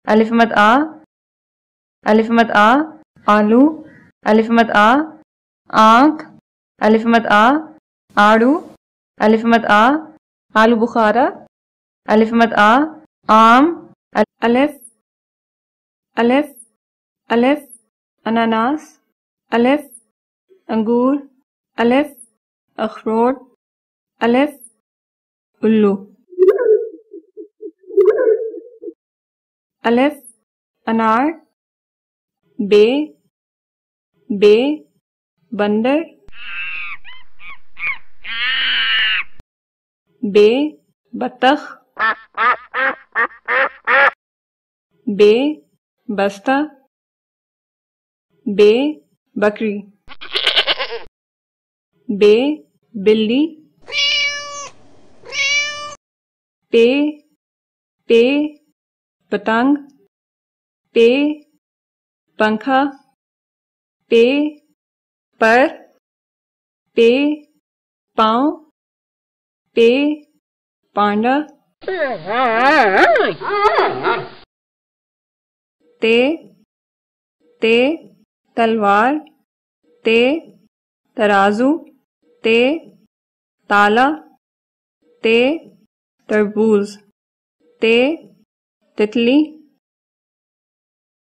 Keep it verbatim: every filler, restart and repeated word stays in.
अलिफ मद आ, अलिफ मद आ, आलू, अलिफ मद आ, आंख, अलिफ मद आ, आड़ू, अलिफ मद आ, आलू बुखारा, अलिफ मद आ, आम, अलिफ, अलिफ, अलिफ, अनानास, अलिफ, अंगूर, अलिफ, अखरोट, अलिफ, उल्लू, अलिफ, अनार, बे, बे, बंदर, बे, बतख, बे, बस्ता, बे, बकरी, बे, बिल्ली, पे, पे, पतंग, पे, पंखा, पे, पर, पे, पाँव, पे, पांडा, ते, ते, तलवार, ते, तराजू, ते, ताला, ते, तरबूज, ते, तितली।